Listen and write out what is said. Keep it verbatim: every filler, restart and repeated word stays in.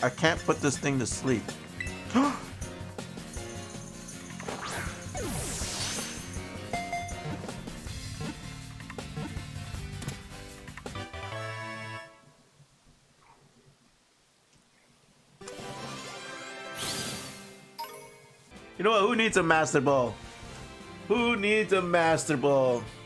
I can't put this thing to sleep. You know what? Who needs a Master Ball? Who needs a Master Ball?